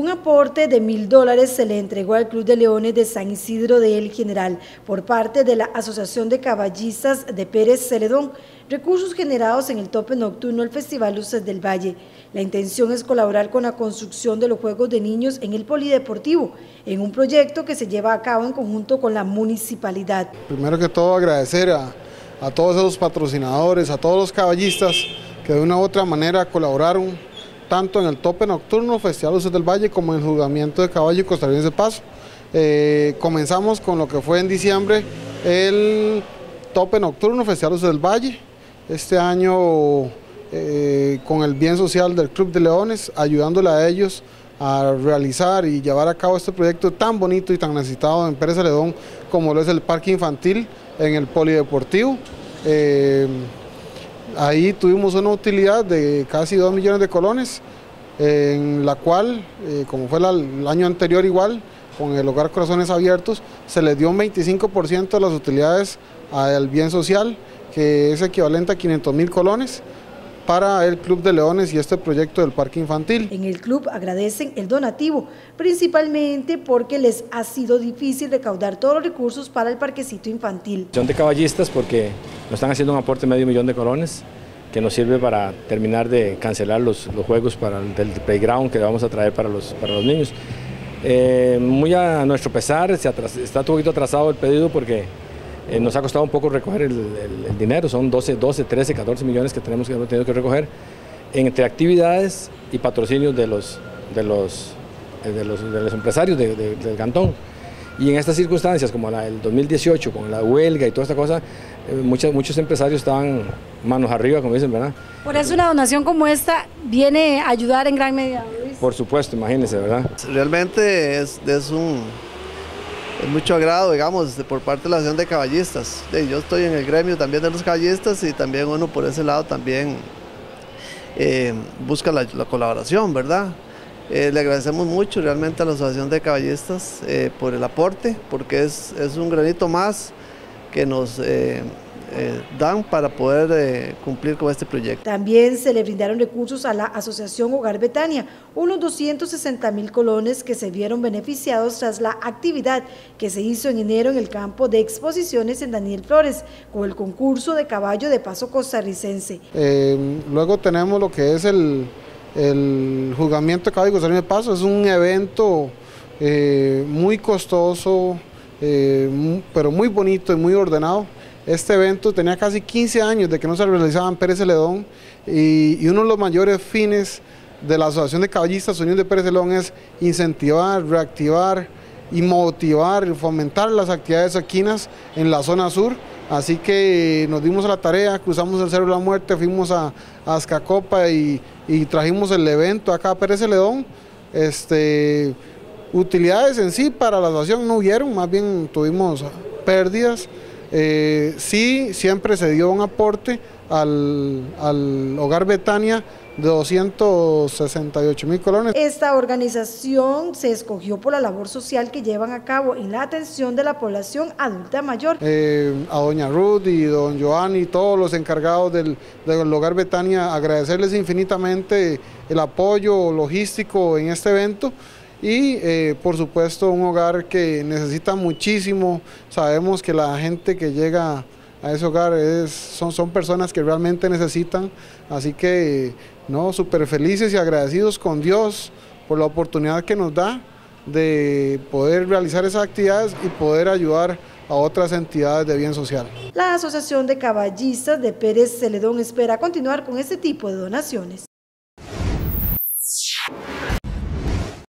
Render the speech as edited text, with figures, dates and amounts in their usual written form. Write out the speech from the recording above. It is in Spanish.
Un aporte de $1000 se le entregó al Club de Leones de San Isidro de El General por parte de la Asociación de Caballistas de Pérez Celedón, recursos generados en el tope nocturno del Festival Luces del Valle. La intención es colaborar con la construcción de los juegos de niños en el polideportivo, en un proyecto que se lleva a cabo en conjunto con la municipalidad. Primero que todo agradecer a todos esos patrocinadores, a todos los caballistas que de una u otra manera colaboraron tanto en el tope nocturno, Festival Luces del Valle, como en el juzgamiento de caballo y costarricense de paso. Comenzamos con lo que fue en diciembre el tope nocturno, Festival Luces del Valle. Este año con el bien social del Club de Leones, ayudándole a ellos a realizar y llevar a cabo este proyecto tan bonito y tan necesitado en Pérez Celedón como lo es el parque infantil en el polideportivo. Ahí tuvimos una utilidad de casi 2 millones de colones, en la cual, como fue el año anterior igual, con el Hogar Corazones Abiertos, se les dio un 25% de las utilidades al bien social, que es equivalente a 500.000 colones para el Club de Leones y este proyecto del parque infantil. En el club agradecen el donativo, principalmente porque les ha sido difícil recaudar todos los recursos para el parquecito infantil. Son de caballistas porque nos están haciendo un aporte de $500,000 de colones que nos sirve para terminar de cancelar los juegos del playground que vamos a traer para los niños. Muy a nuestro pesar, está un poquito atrasado el pedido porque nos ha costado un poco recoger el dinero, son 12, 13, 14 millones que hemos tenido que recoger entre actividades y patrocinios de los empresarios del cantón. Y en estas circunstancias, como el 2018, con la huelga y toda esta cosa, muchos empresarios estaban manos arriba, como dicen, ¿verdad? Por eso una donación como esta viene a ayudar en gran medida, Luis. Por supuesto, imagínense, ¿verdad? Realmente es mucho agrado, digamos, por parte de la Asociación de Caballistas. Yo estoy en el gremio también de los caballistas y también uno por ese lado también busca la colaboración, ¿verdad? Le agradecemos mucho realmente a la Asociación de Caballistas por el aporte, porque es un granito más que nos dan para poder cumplir con este proyecto. También se le brindaron recursos a la Asociación Hogar Betania, unos 260.000 colones que se vieron beneficiados tras la actividad que se hizo en enero en el campo de exposiciones en Daniel Flores, con el concurso de caballo de paso costarricense. Luego tenemos lo que es el juzgamiento de caballo y costarricense de paso. Es un evento muy costoso, pero muy bonito y muy ordenado. Este evento tenía casi 15 años de que no se realizaba en Pérez Celedón y uno de los mayores fines de la Asociación de Caballistas Unión de Pérez Celedón es incentivar, reactivar y motivar y fomentar las actividades equinas en la zona sur. Así que nos dimos a la tarea, cruzamos el Cerro de la Muerte, fuimos a Azcacopa y trajimos el evento acá a Pérez Celedón. Utilidades en sí para la asociación no hubieron, más bien tuvimos pérdidas. Sí, siempre se dio un aporte al Hogar Betania de 268.000 colones. Esta organización se escogió por la labor social que llevan a cabo en la atención de la población adulta mayor. A doña Ruth y don Joan y todos los encargados del Hogar Betania, agradecerles infinitamente el apoyo logístico en este evento. Y por supuesto un hogar que necesita muchísimo. Sabemos que la gente que llega a ese hogar son personas que realmente necesitan, así que súper felices y agradecidos con Dios por la oportunidad que nos da de poder realizar esas actividades y poder ayudar a otras entidades de bien social. La Asociación de Caballistas de Pérez Celedón espera continuar con este tipo de donaciones.